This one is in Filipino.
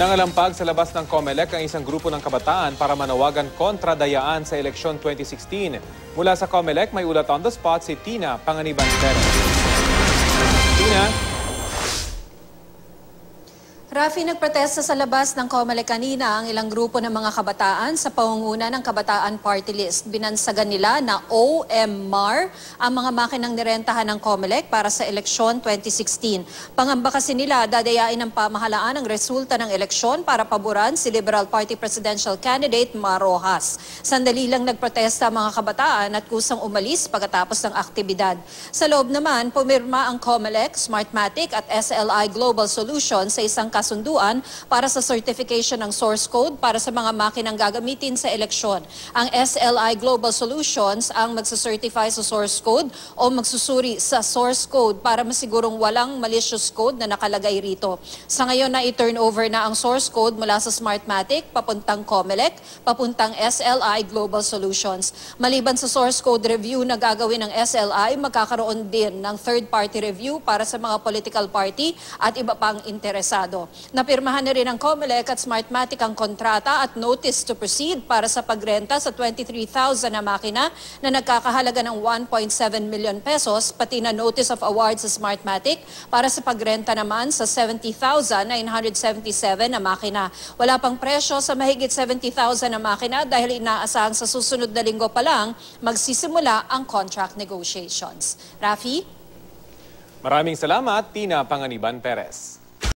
Nangalampag sa labas ng COMELEC ang isang grupo ng kabataan para manawagan kontra dayaan sa eleksyon 2016. Mula sa COMELEC, may ulat on the spot si Tina Panganiban. Tina? Rafi, nagprotesta sa labas ng COMELEC kanina ang ilang grupo ng mga kabataan sa pangunguna ng Kabataan Party List. Binansagan nila na OMMAR ang mga makinang nirentahan ng COMELEC para sa eleksyon 2016. Pangamba kasi nila, dadayain ng pamahalaan ang resulta ng eleksyon para paboran si Liberal Party Presidential Candidate Mar Rojas. Sandali lang nagprotesta ang mga kabataan at kusang umalis pagkatapos ng aktibidad. Sa loob naman, pumirma ang COMELEC, Smartmatic at SLI Global Solutions sa isang kasunduan para sa certification ng source code para sa mga makinang gagamitin sa eleksyon. Ang SLI Global Solutions ang magsacertify sa source code o magsusuri sa source code para masigurong walang malicious code na nakalagay rito. Sa ngayon na i-turn over na ang source code mula sa Smartmatic, papuntang COMELEC, papuntang SLI Global Solutions. Maliban sa source code review na gagawin ng SLI, magkakaroon din ng third-party review para sa mga political party at iba pang interesado. Napirmahan na rin ng COMELEC at Smartmatic ang kontrata at notice to proceed para sa pagrenta sa 23,000 na makina na nagkakahalaga ng 1.7 million pesos, pati na notice of award sa Smartmatic para sa pagrenta naman sa 70,977 na makina. Wala pang presyo sa mahigit 70,000 na makina dahil inaasahan sa susunod na linggo pa lang magsisimula ang contract negotiations. Rafi? Maraming salamat, Tina Panganiban Perez.